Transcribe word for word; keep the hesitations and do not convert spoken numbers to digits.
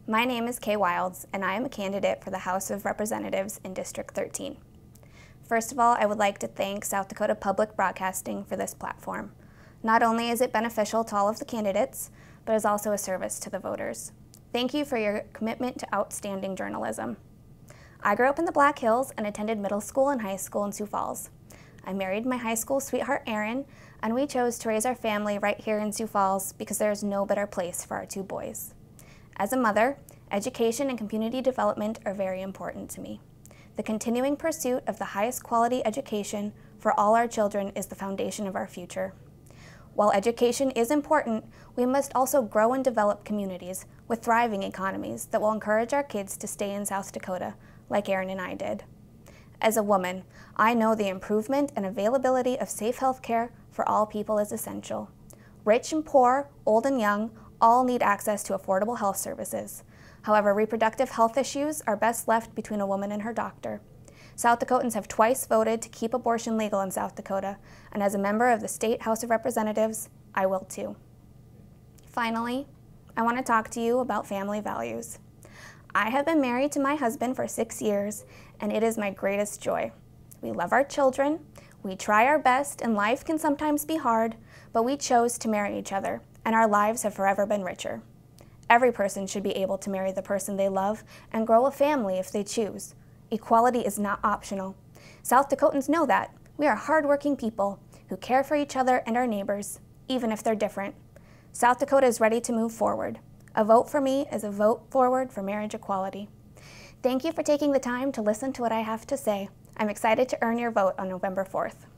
My name is Kay Wilds, and I am a candidate for the House of Representatives in District thirteen. First of all, I would like to thank South Dakota Public Broadcasting for this platform. Not only is it beneficial to all of the candidates, but is also a service to the voters. Thank you for your commitment to outstanding journalism. I grew up in the Black Hills and attended middle school and high school in Sioux Falls. I married my high school sweetheart, Aaron, and we chose to raise our family right here in Sioux Falls because there is no better place for our two boys. As a mother, education and community development are very important to me. The continuing pursuit of the highest quality education for all our children is the foundation of our future. While education is important, we must also grow and develop communities with thriving economies that will encourage our kids to stay in South Dakota, like Aaron and I did. As a woman, I know the improvement and availability of safe health care for all people is essential. Rich and poor, old and young, all need access to affordable health services. However, reproductive health issues are best left between a woman and her doctor. South Dakotans have twice voted to keep abortion legal in South Dakota, and as a member of the State House of Representatives, I will too. Finally, I want to talk to you about family values. I have been married to my husband for six years, and it is my greatest joy. We love our children, we try our best, and life can sometimes be hard, but we chose to marry each other, and our lives have forever been richer. Every person should be able to marry the person they love and grow a family if they choose. Equality is not optional. South Dakotans know that. We are hardworking people who care for each other and our neighbors, even if they're different. South Dakota is ready to move forward. A vote for me is a vote forward for marriage equality. Thank you for taking the time to listen to what I have to say. I'm excited to earn your vote on November fourth.